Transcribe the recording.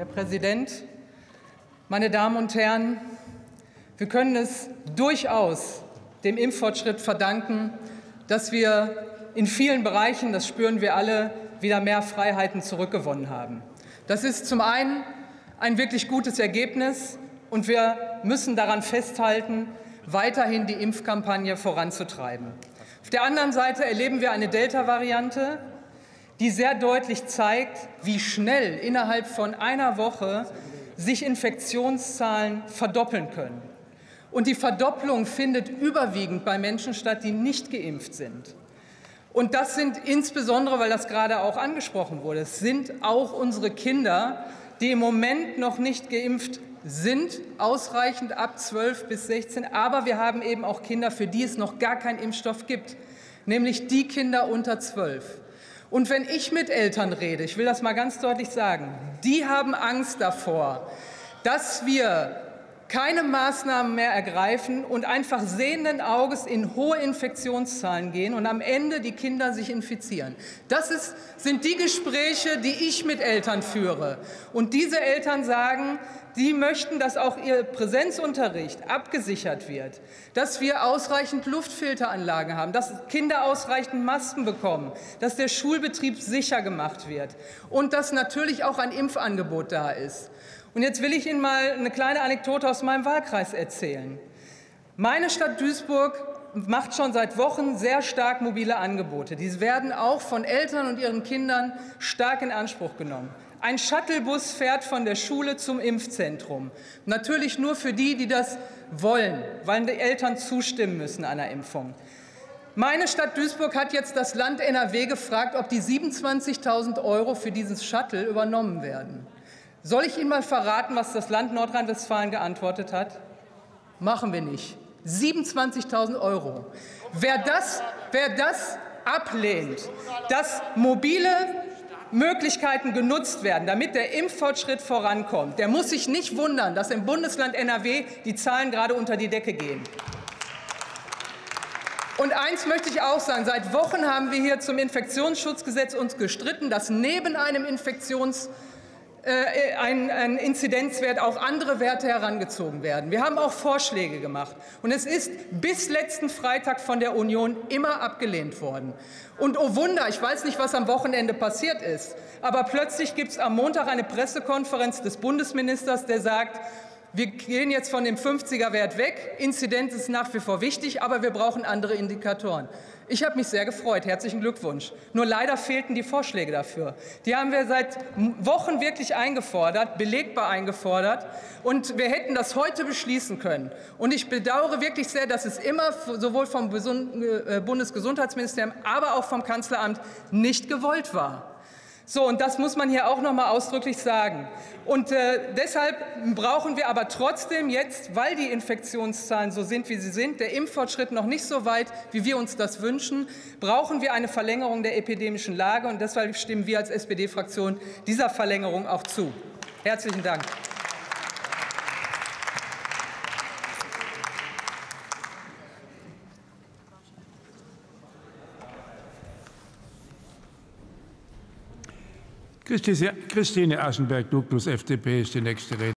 Herr Präsident, meine Damen und Herren! Wir können es durchaus dem Impffortschritt verdanken, dass wir in vielen Bereichen, das spüren wir alle, wieder mehr Freiheiten zurückgewonnen haben. Das ist zum einen ein wirklich gutes Ergebnis, und wir müssen daran festhalten, weiterhin die Impfkampagne voranzutreiben. Auf der anderen Seite erleben wir eine Delta-Variante, die sehr deutlich zeigt, wie schnell innerhalb von einer Woche sich Infektionszahlen verdoppeln können. Und die Verdopplung findet überwiegend bei Menschen statt, die nicht geimpft sind. Und das sind insbesondere, weil das gerade auch angesprochen wurde, es sind auch unsere Kinder, die im Moment noch nicht geimpft sind, ausreichend ab 12 bis 16. Aber wir haben eben auch Kinder, für die es noch gar keinen Impfstoff gibt, nämlich die Kinder unter 12. Und wenn ich mit Eltern rede, ich will das mal ganz deutlich sagen, die haben Angst davor, dass wir keine Maßnahmen mehr ergreifen und einfach sehenden Auges in hohe Infektionszahlen gehen und am Ende die Kinder sich infizieren. Das sind die Gespräche, die ich mit Eltern führe. Und diese Eltern sagen, die möchten, dass auch ihr Präsenzunterricht abgesichert wird, dass wir ausreichend Luftfilteranlagen haben, dass Kinder ausreichend Masken bekommen, dass der Schulbetrieb sicher gemacht wird und dass natürlich auch ein Impfangebot da ist. Und jetzt will ich Ihnen mal eine kleine Anekdote aus meinem Wahlkreis erzählen. Meine Stadt Duisburg macht schon seit Wochen sehr stark mobile Angebote. Diese werden auch von Eltern und ihren Kindern stark in Anspruch genommen. Ein Shuttlebus fährt von der Schule zum Impfzentrum. Natürlich nur für die, die das wollen, weil die Eltern zustimmen müssen einer Impfung. Meine Stadt Duisburg hat jetzt das Land NRW gefragt, ob die 27.000 € für dieses Shuttle übernommen werden. Soll ich Ihnen mal verraten, was das Land Nordrhein-Westfalen geantwortet hat? Machen wir nicht. 27.000 €. Wer das ablehnt, dass mobile Möglichkeiten genutzt werden, damit der Impffortschritt vorankommt, der muss sich nicht wundern, dass im Bundesland NRW die Zahlen gerade unter die Decke gehen. Und eins möchte ich auch sagen. Seit Wochen haben wir hier zum Infektionsschutzgesetz uns gestritten, dass neben einem ein Inzidenzwert auch andere Werte herangezogen werden. Wir haben auch Vorschläge gemacht. Und es ist bis letzten Freitag von der Union immer abgelehnt worden. Und oh Wunder, ich weiß nicht, was am Wochenende passiert ist, aber plötzlich gibt es am Montag eine Pressekonferenz des Bundesministers, der sagt, wir gehen jetzt von dem 50er-Wert weg. Inzidenz ist nach wie vor wichtig, aber wir brauchen andere Indikatoren. Ich habe mich sehr gefreut. Herzlichen Glückwunsch. Nur leider fehlten die Vorschläge dafür. Die haben wir seit Wochen wirklich eingefordert, belegbar eingefordert. Und wir hätten das heute beschließen können. Und ich bedauere wirklich sehr, dass es immer sowohl vom Bundesgesundheitsministerium, aber auch vom Kanzleramt nicht gewollt war. So, und das muss man hier auch noch mal ausdrücklich sagen. Und deshalb brauchen wir aber trotzdem jetzt, weil die Infektionszahlen so sind, wie sie sind, der Impffortschritt noch nicht so weit, wie wir uns das wünschen, brauchen wir eine Verlängerung der epidemischen Lage. Und deshalb stimmen wir als SPD-Fraktion dieser Verlängerung auch zu. Herzlichen Dank. Christine Aschenberg-Duclos, FDP, ist die nächste Rednerin.